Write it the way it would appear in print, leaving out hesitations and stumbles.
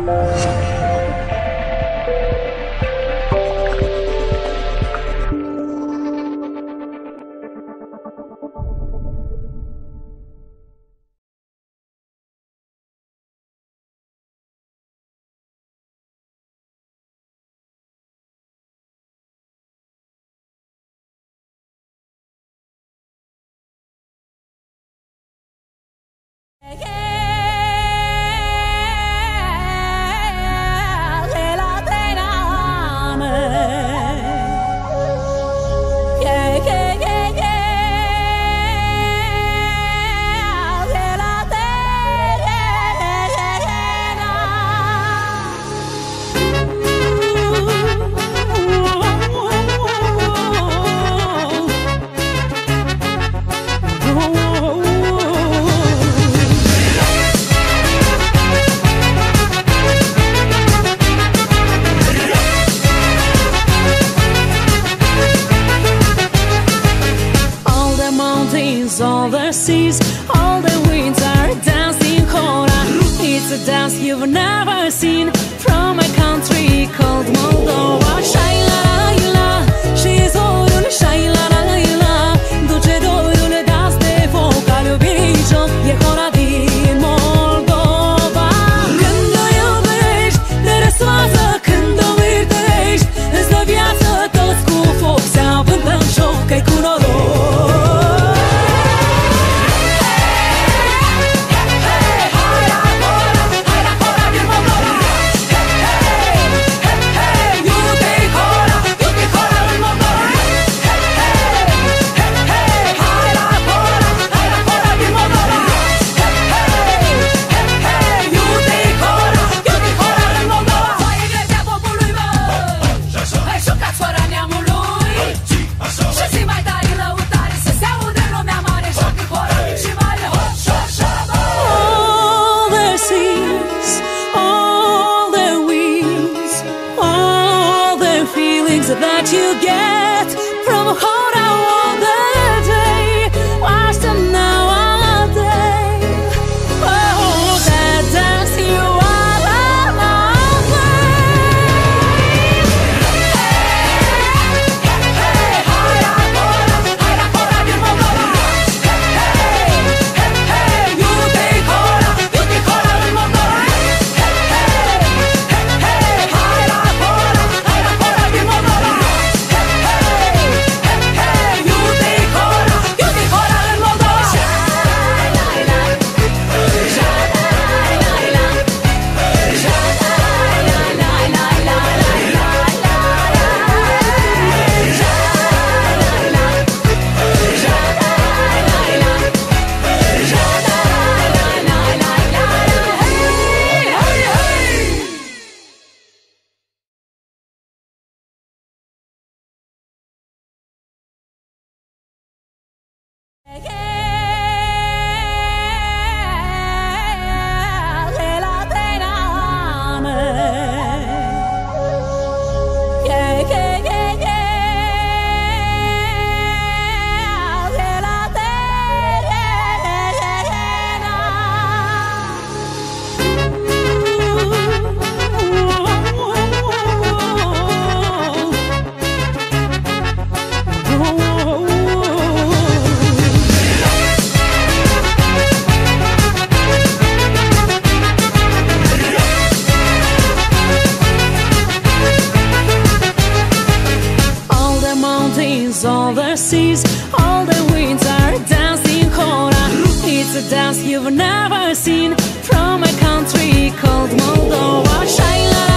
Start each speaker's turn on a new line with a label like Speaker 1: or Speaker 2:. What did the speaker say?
Speaker 1: All the seas, all the winds are dancing hora. It's a dance you've never seen from a country called Moldova. Shaila-la-la, she's orul, shaila-la-la, duce dorul dans de foc al iubirii joc, e hora din Moldova. Când o iubești, te răsfoază, când o mirtești, îți dă viață toți cu foc, se avântă în joc, că-i cu noroc. That you get from hora all the day, watch them now all day. Oh, that dance you are all day. Hora, hora din Moldova. You take hora din Moldova. Hora din Moldova. All the seas, all the winds are dancing hora. It's a dance you've never seen from a country called Moldova. Shaila